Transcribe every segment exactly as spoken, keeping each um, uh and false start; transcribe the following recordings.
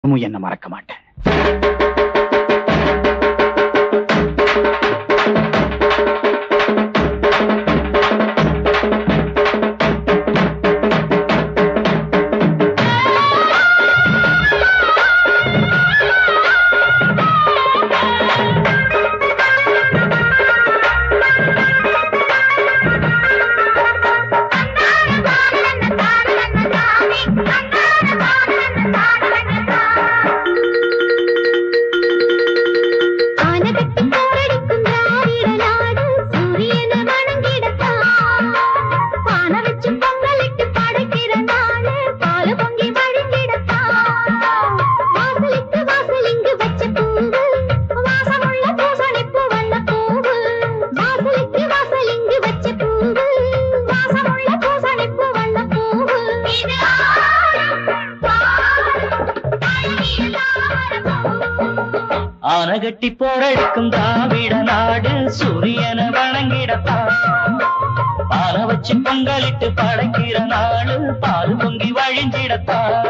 என்ன மறக்க மாட்டேன். ஆனகட்டி போரடிக்கும் திராவிட நாடு சூரியனை வணங்கிடத்தான். பால வச்சு பொங்கலிட்டு படைக்கிற நாடு பால் பொங்கி வழிஞ்சிடத்தான்.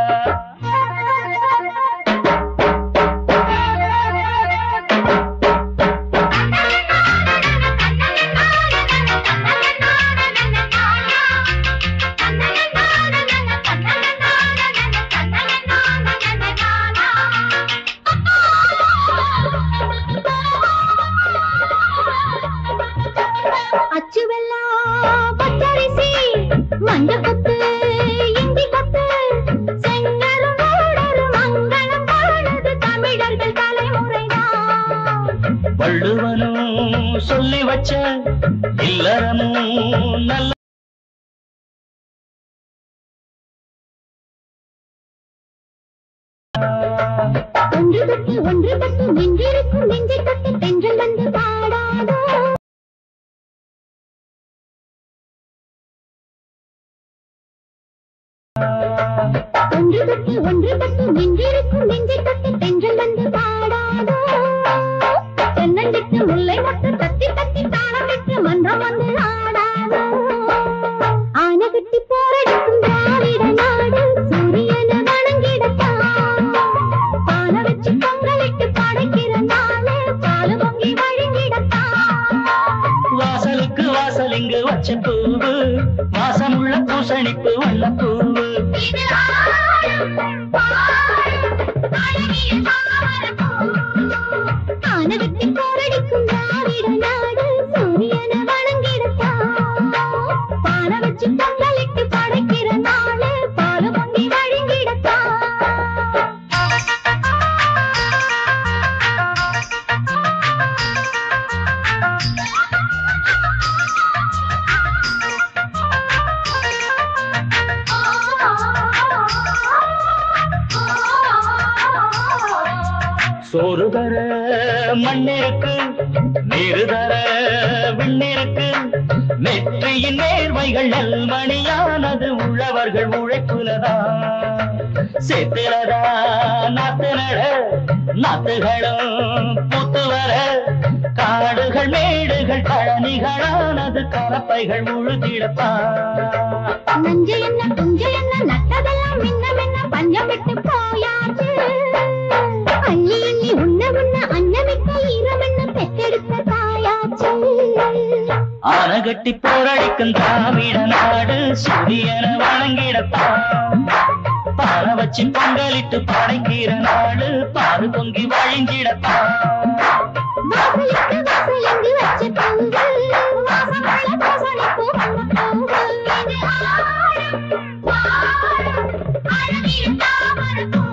வள்ளுவனும் சொல்லி வச்ச இல்லறமும் நல்ல ஒன்று தொட்டு ஒன்று தொட்டு நெஞ்சிருக்கும் நெஞ்சை தொட்டு தென்றல் வந்து பாடாதோ. ஒன்று தொட்டு ஒன்று தொட்டு நெஞ்சிருக்கும் நெஞ்சை தொட்டு தென்றல் வந்து பாடாதோ. தென்னஞ்சிட்டு முல்லை மொட்டு தட்டி தட்டி தாளமிட்டு மன்றம் வந்து ஆடாதோ. ஆனகட்டி போரடிக்கும் திராவிட நாடு சூரியனை வணங்கிடத்தான். பால வச்சு பொங்கலிட்டு படைக்கிற நாளே பால் பொங்கி வழிஞ்சிடத்தான். வாசலுக்கு வாசல் இங்கு வச்ச பூவு வாசமுள்ள பூசணிப்பு வண்ண பூவு. ஆனகட்டி போரடிக்கும் திராவிட நாடு சூரியனை வணங்கிடத்தான். பால வச்சு பொங்கலிட்டு படைக்கிற நாளே பால் பொங்கி வழிஞ்சிடத்தான். சோறு தர மண்ணிருக்கு நீரு தர விண்ணிருக்கு. நெற்றியின் நேர்மைகள் நல்மணியானது உழவர்கள் உழைப்புலதான். சேத்திரதா நாத்து நட நாத்துகளும் பூத்து வர. காடுகள் மேடுகள் கழனிகளானது கலப்பைகள் முழுதிடத்தான். நஞ்சு என்ன புஞ்சு என்ன நட்டதெல்லாம் மின்ன மின்ன பஞ்சம் விட்டு போயாச்சு. அள்ளி அள்ளி உண்ண உண்ண அன்னமிட்ட ஈரமென்ன பெற்றெடுத்த தாயாச்சு. ஆனகட்டி போரடிக்கும் திராவிட நாடு சூரியனை வணங்கிடத்தான். பால வச்சு பொங்கலிட்டு படைக்கிற நாடு பால் பொங்கி வழிஞ்சிடத்தான். வாசலுக்கு வாசல் இங்கு வச்ச பூவு வாசமுள்ள பூசணிப்பு வண்ண பூவு.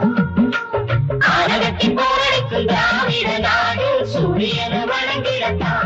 ஆனகட்டி போரடிக்கும் திராவிட நாடு சூரியனை வணங்கிடத்தான்.